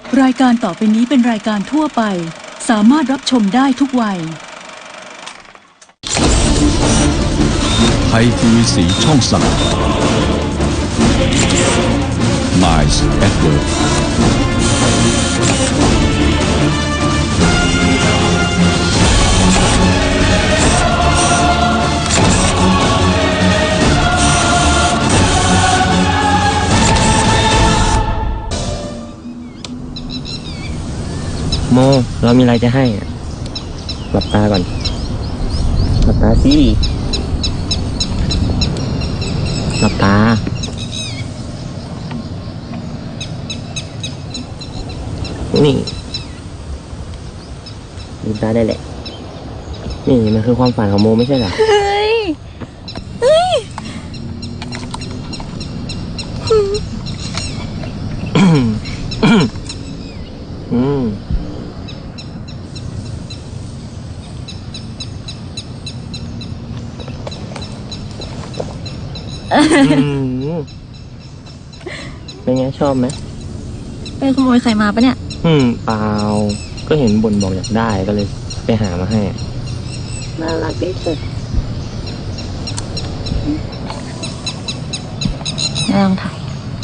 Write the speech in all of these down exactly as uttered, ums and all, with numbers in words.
รายการต่อไปนี้เป็นรายการทั่วไปสามารถรับชมได้ทุกวัยไทยทีวีสีช่องสาม Nice Edward โมเรามีอะไรจะให้อ่ะหลับตาก่อนหลับตาสิหลับตานี่ลืมตาได้แหละนี่มันคือความฝันของโมไม่ใช่เหรอเฮ้ยเฮ้ยอืมเป็นไงชอบไหมไปขโมยใครมาปะเนี่ยอืมเปล่าก็เห็นบ่นบอกอยากได้ก็เลยไปหามาให้น่ารักที่สุดลองถ่าย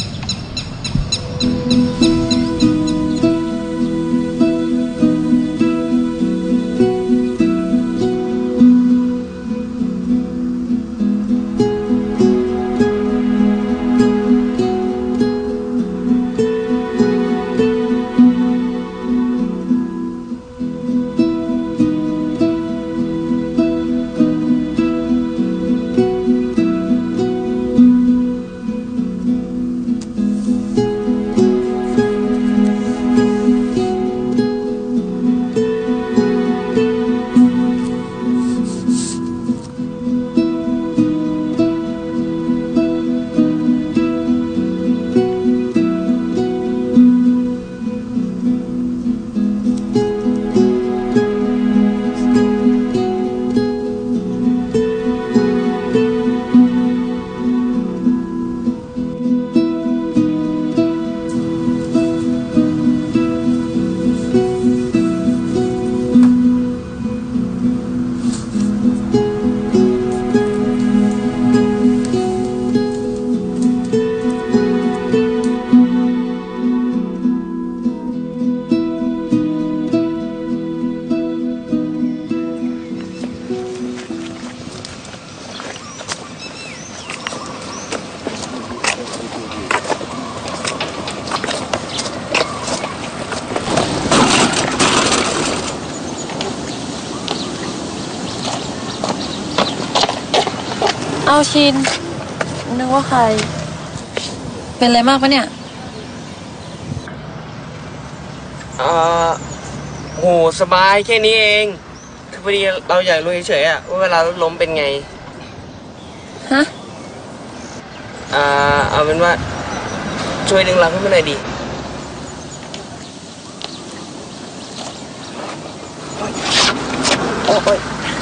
เอาชินนึกว่าใครเป็นอะไรมากปะเนี่ยเออโหสบายแค่นี้เองคือพอดีเราอยากรู้เฉยๆอะว่าเวลารถล้มเป็นไงฮะอ่าเอาเป็นว่าช่วยดึงเราขึ้นมาหน่อยดิโอ้ย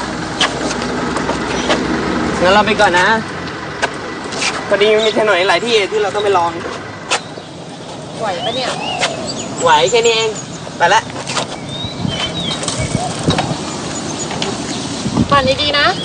งั้นเราไปก่อนนะพอดีมีถนนหลายที่ที่เราต้องไปลองไหวปะเนี่ยไหวแค่นี้เองไปละปั่นดีๆนะ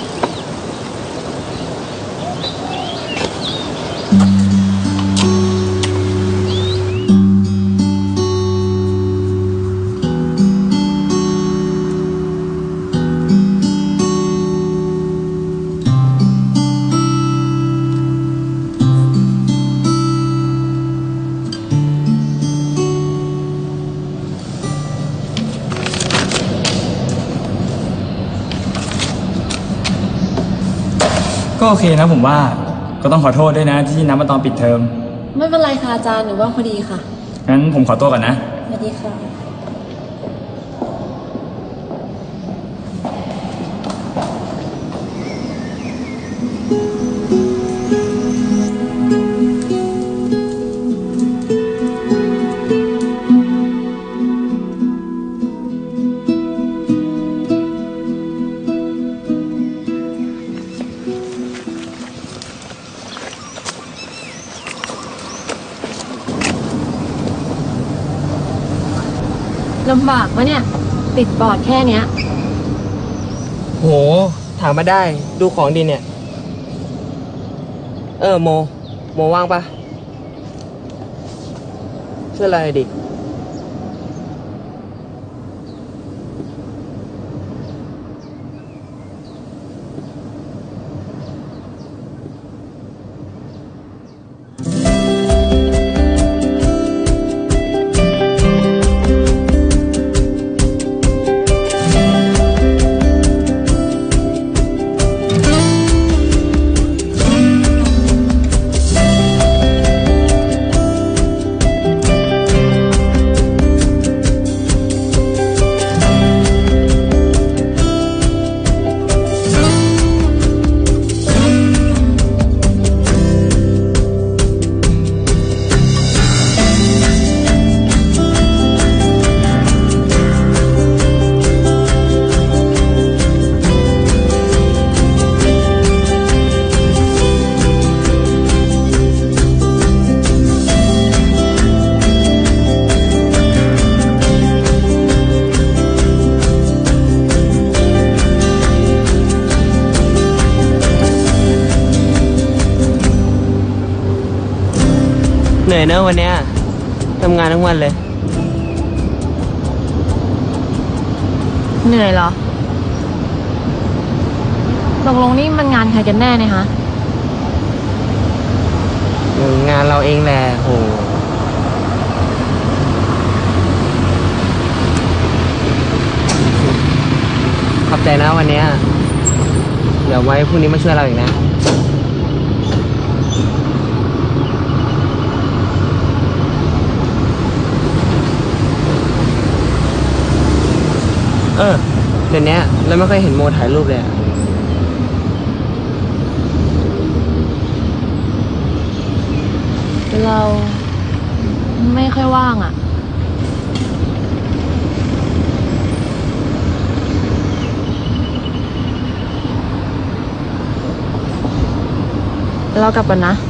ก็โอเคนะผมว่าก็ต้องขอโทษด้วยนะที่นัดมาตอนปิดเทอมไม่เป็นไรค่ะอาจารย์หนูว่าพอดีค่ะงั้นผมขอตัวก่อนนะสวัสดีค่ะลำบากปะเนี่ย ติดบอร์ดแค่เนี้ยโห ถามมาได้ ดูของดีเนี่ย เออโม โมว่างปะช่วยอะไรดิ เหนื่อยเนอะวันเนี้ยทำงานทั้งวันเลยเหนื่อยเหรอ ตกลงนี่มันงานใครกันแน่เนี่ยฮะงานเราเองแหละโหขอบใจนะวันเนี้ยเดี๋ยวไว้พรุ่งนี้มาช่วยเราอีกนะ เออเดี๋ยวนี้เราไม่ค่อยเห็นโมถ่ายรูปเลยอะเราไม่ค่อยว่างอ่ะ เรากลับกันนะ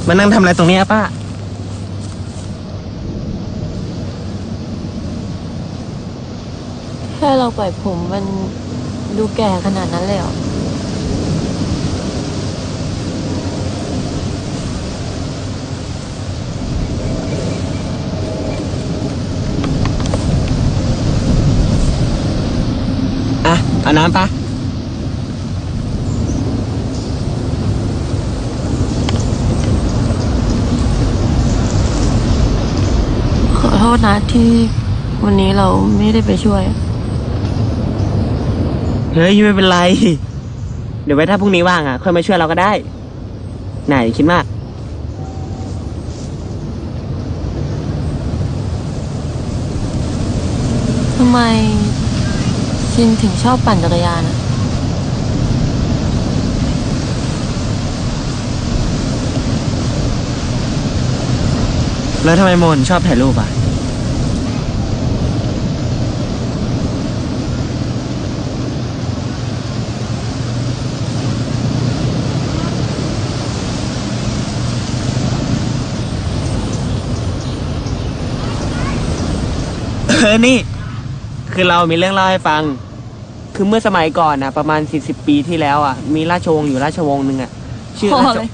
มานั่งทำอะไรตรงนี้ป้าแค่เราปล่อยผมมันดูแก่ขนาดนั้นเลยเหรออ่ะเอาน้ำปะขอโทษนะที่วันนี้เราไม่ได้ไปช่วยเฮ้ยไม่เป็นไรเดี๋ยวไว้ถ้าพรุ่งนี้ว่างอ่ะค่อยมาช่วยเราก็ได้ไหนคิดมากทำไมชินถึงชอบปั่นจักรยานอะแล้วทำไมโมนชอบถ่ายรูปอ่ะเออนี่คือเรามีเรื่องเล่าให้ฟังคือเมื่อสมัยก่อนนะประมาณสี่สิบปีที่แล้วอ่ะมีราชวงศ์อยู่ราชวงศ์หนึ่งอ่ะชื่อราช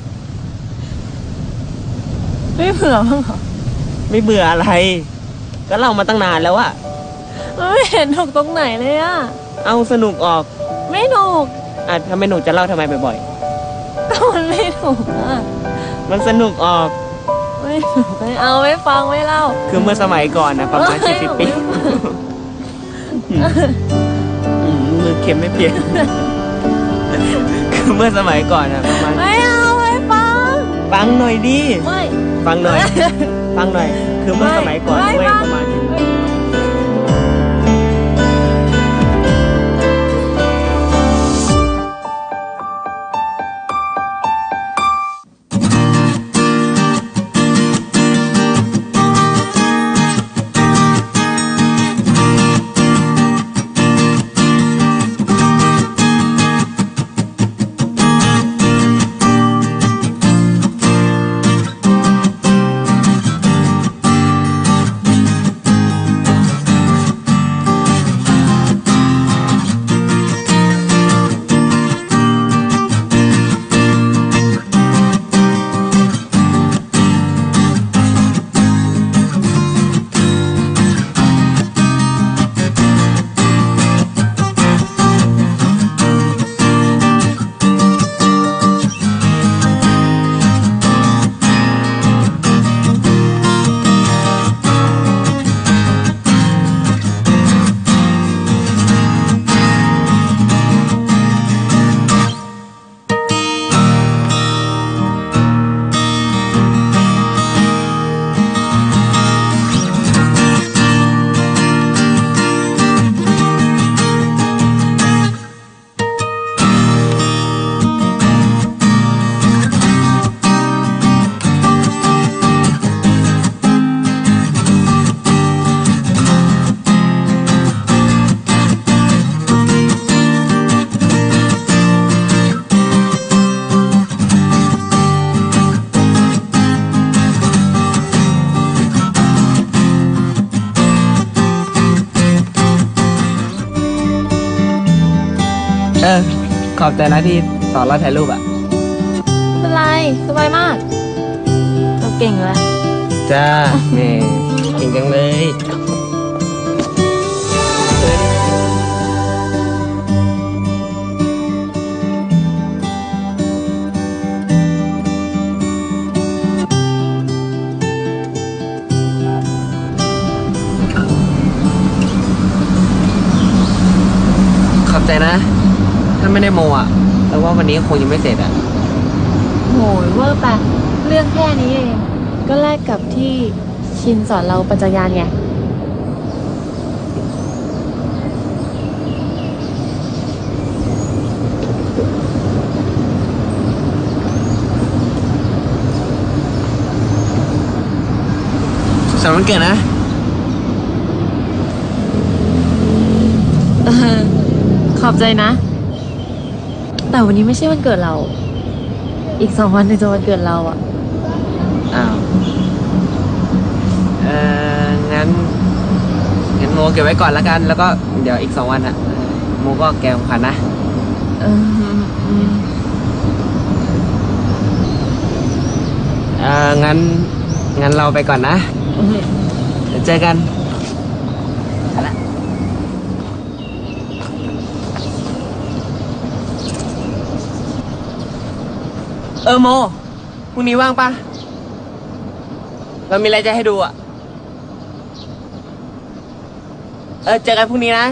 ไม่เผื่อบ้างเหรอไม่เบื่ออะไรก็เล่ามาตั้งนานแล้วอ่ะไม่เห็นถูกตรงไหนเลยอ่ะเอาสนุกออกไม่ถูกอ่ะถ้าไม่หนุกจะเล่าทำไมบ่อยๆก็มันไม่ถูกอ่ะมันสนุกออกไม่ถูกไม่เอาไม่ฟังไม่เล่าคือเมื่อสมัยก่อนนะประมาณสี่สิบปีมือเค็มไม่เปลี่ยนคือเมื่อสมัยก่อนนะประมาณไม่เอาไม่ฟังฟังหน่อยดิไม่ฟังหน่อยฟังหน่อยคือเมื่อสมัยก่อนเว้ยประมาณเออขอบใจนะที่สอนเราถ่ายรูปอ่ะไม่เป็นไรสบายมากเราเก่งเลยจ้าแม่เก่งจังเลยขอบใจนะถ้าไม่ได้โมอ่ะแต่ว่าวันนี้คงยังไม่เสร็จอ่ะโหยเวอร์ไปเรื่องแค่นี้เองก็แลกกับที่ชินสอนเราปั่นจักรยานไงสุขสันต์วันเกิดนะขอบใจนะแต่วันนี้ไม่ใช่วันเกิดเราอีกสองวันถึงจะวันเกิดเราอ่ะอ้าวเอองั้นงั้นโมเก็บไว้ก่อนแล้วกัน แล้วก็เดี๋ยวอีกสองวันอะโมก็แกของขวัญนะเอออืมเอองั้นงั้นเราไปก่อนนะเดี๋ยวเจอกันเออโมพรุ่งนี้ว่างปะเรามีอะไรจะให้ดูอ่ะเออเจอกันพรุ่งนี้นะ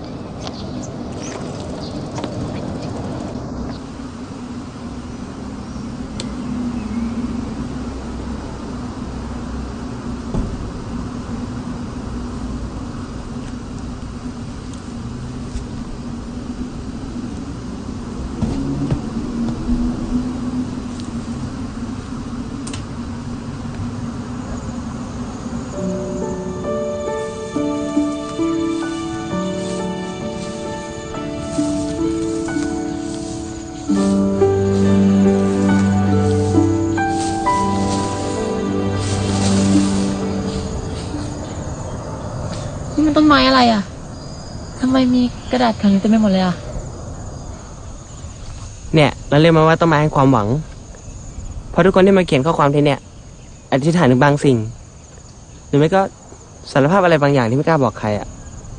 นี่มันต้นไม้อะไรอ่ะทำไมมีกระดาษแข็งเต็มไปหมดเลยอ่ะเนี่ยเราเรียกมันว่าต้นไม้แห่งความหวังเพราะทุกคนที่มาเขียนข้อความที่เนี่ยอธิษฐานถึงบางสิ่งหรือไม่ก็สารภาพอะไรบางอย่างที่ไม่กล้าบอกใครอ่ะ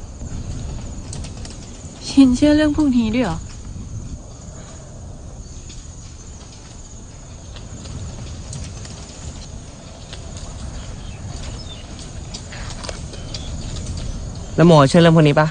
ชินเชื่อเรื่องพวกนี้ด้วยเหรอแล้วโมเชื่อเรื่องพวกนี้ปะ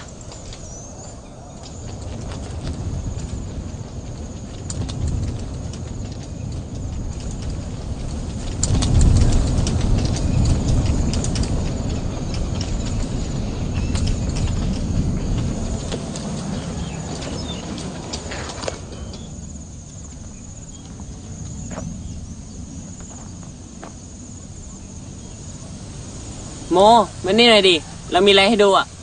โมมานี่หน่อยดิเรามีอะไรให้ดูอ่ะ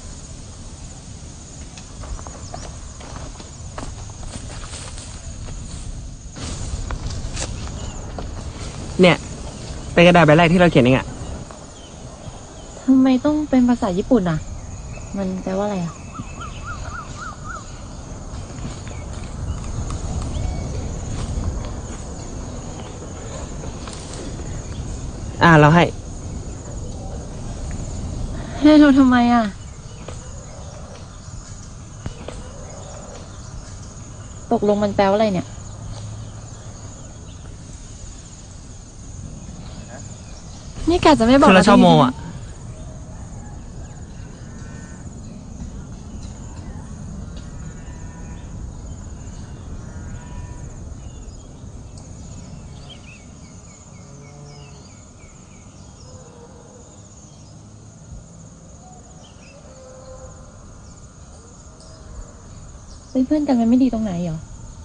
เนี่ยเป็นกระดาษใบแรกที่เราเขียนเองอะทำไมต้องเป็นภาษาญี่ปุ่นอ่ะ มันแปลว่าอะไรอ่ะอ่าเราให้ให้เราทำไมอ่ะ ตกลงมันแปลว่าอะไรเนี่ย นี่กะจะไม่บอกคือเราชอบโมอ่ะเป็นเพื่อนกันมันไม่ดีตรงไหนเหรอ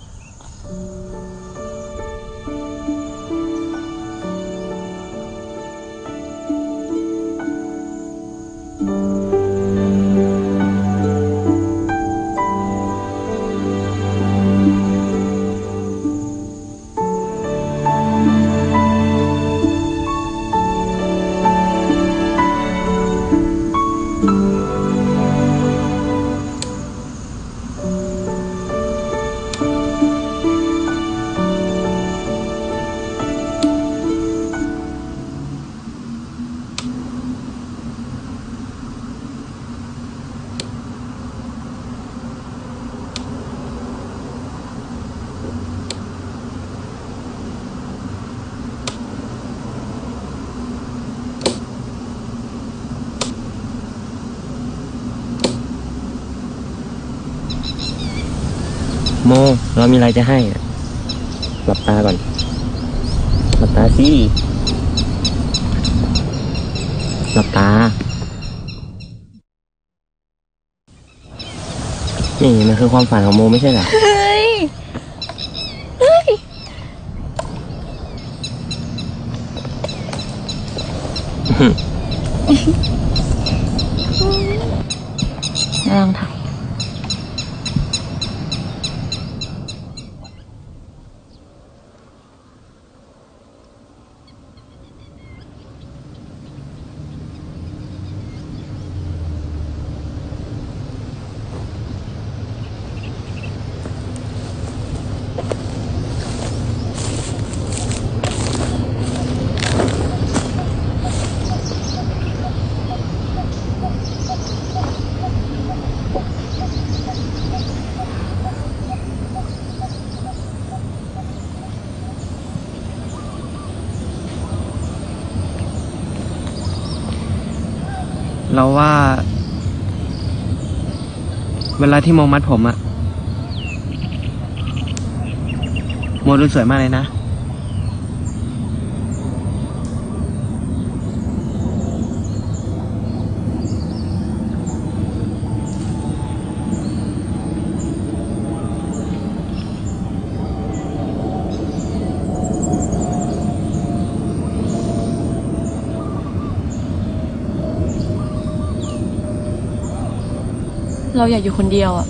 โมเรามีอะไรจะให้อ่ะหลับตาก่อนหลับตาสิหลับตานี่มันคือความฝันของโมไม่ใช่เหรอเฮ้ย เฮ้ย ลองถ่ายเราว่า เวลาที่โมมัดผมอะโมดูสวยมากเลยนะเราอยากอยู่คนเดียวอะ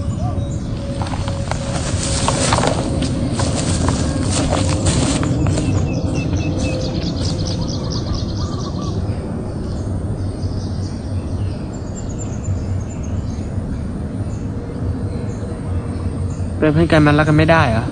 เป็นเพื่อนกันมันรักกันไม่ได้เหรอ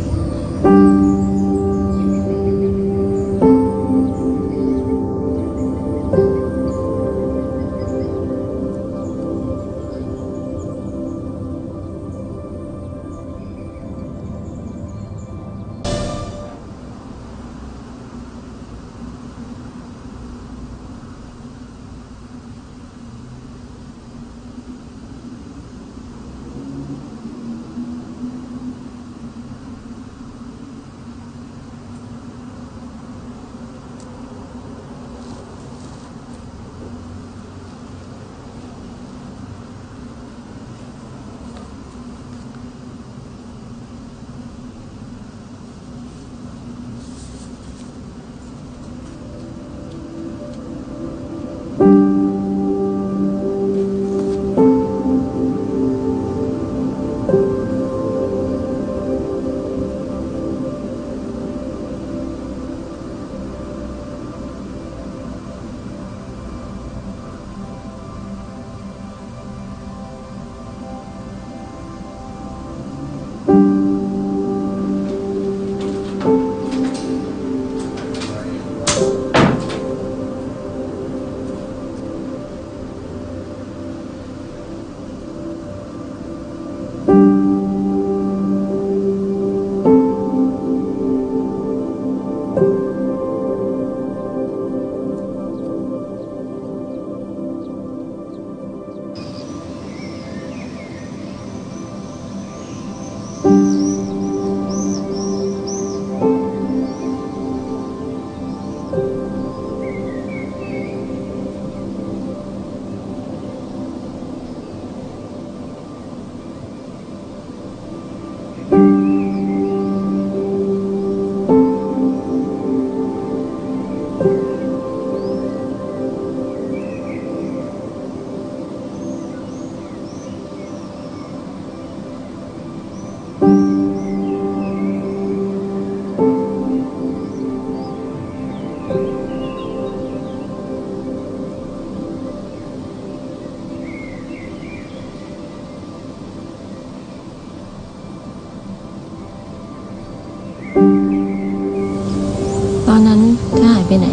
ตอนนั้นเธอหายไปไหน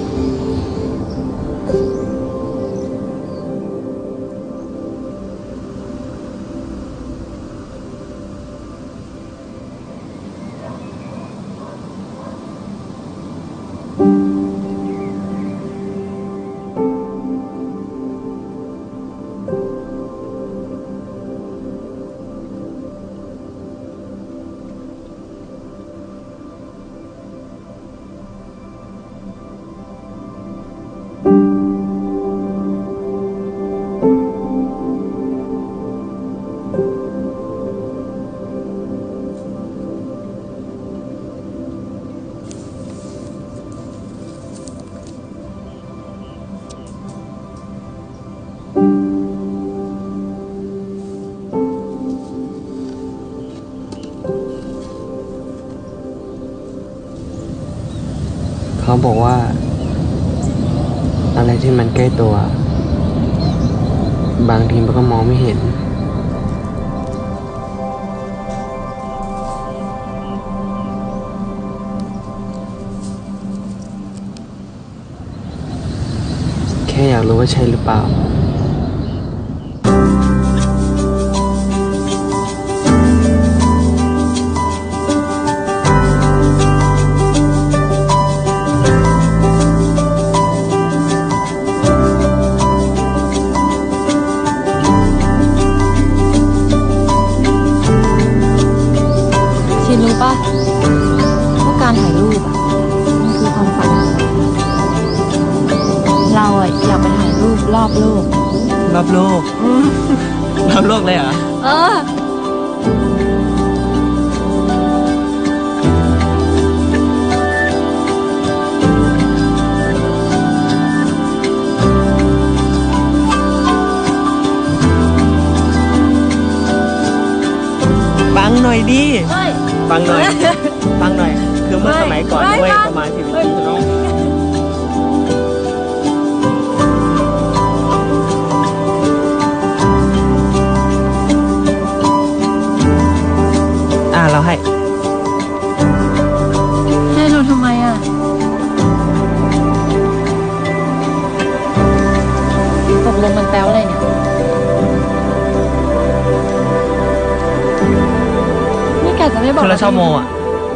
เขาบอกว่า อะไรที่มันใกล้ตัว บางทีมันก็มองไม่เห็นแค่อยากรู้ว่าใช่หรือเปล่ารอบโลกรอบโลก รอบโลกเลยเหรอเออฟังหน่อยดิไม่ฟังหน่อย ฟังหน่อย คือเมื่อสมัยก่อนไม่เว้ยไม่ประมาณสิบปีที่แล้วอ่าเราให้ให้เราทำไมอ่ะ ตกลงมันแปลว่าอะไรเนี่ย นี่กะจะไม่บอกคือเราชอบโมอ่ะ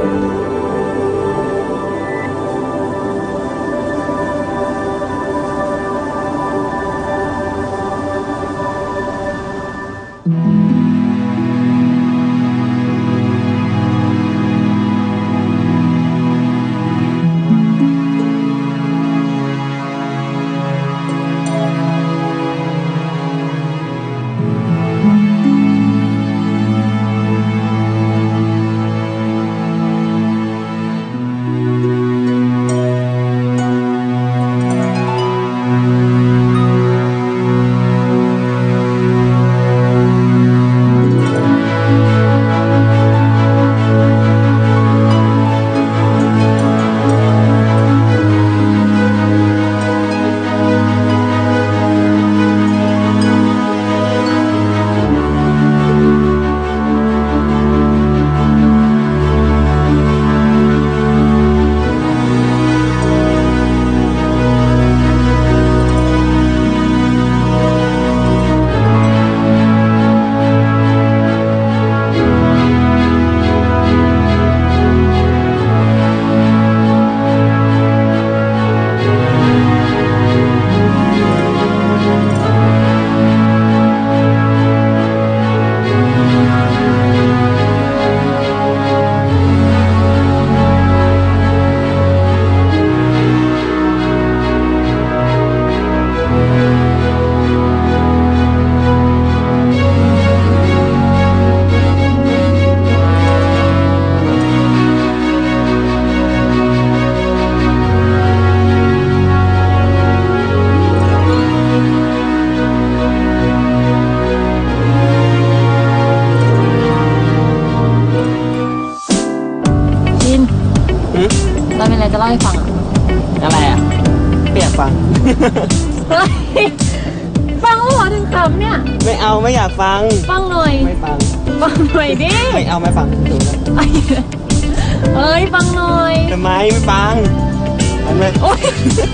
เรามีอะไรจะเล่าให้ฟังอ่ะอะไรอ่ะไม่อยากฟังเฮ้ย ฟังแล้วเหรอถึงขำเนี่ยไม่เอาไม่อยากฟังฟังหน่อยไม่ฟังฟังหน่อยดิไม่เอาไม่ฟังถูกแล้วเอ้ย ฟังหน่อยทำไมไม่ฟังอันไม่โอ๊ย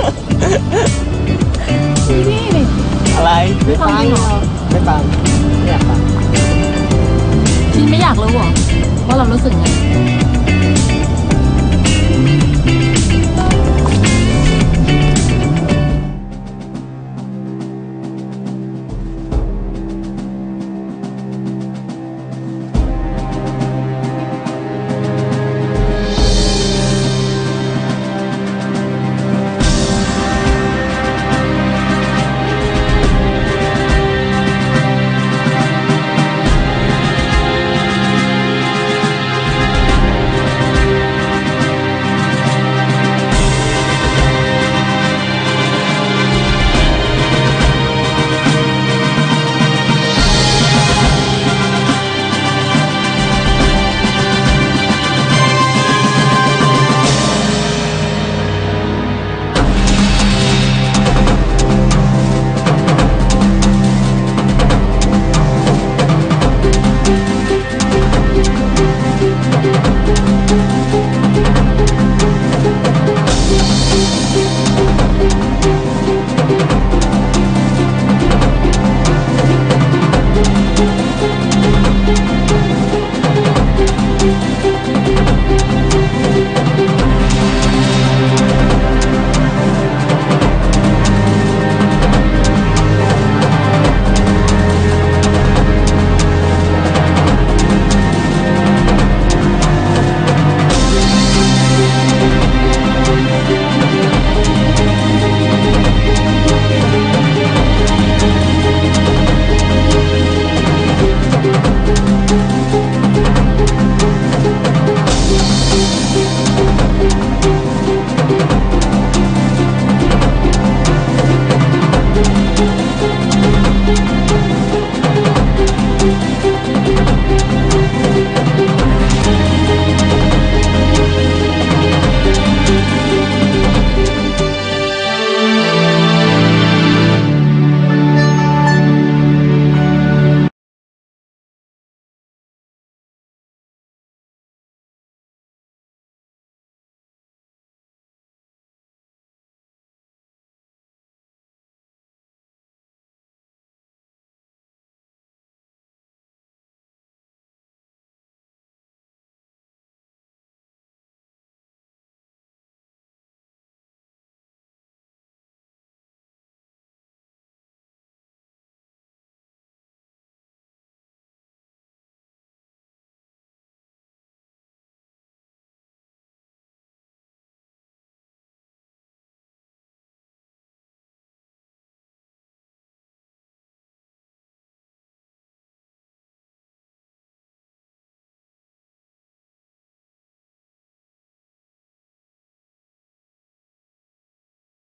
นี่ดิอะไรไม่ฟังจริงเหรอไม่ฟังไม่อยากฟังชินไม่อยากรู้เหรอว่าเรารู้สึกไง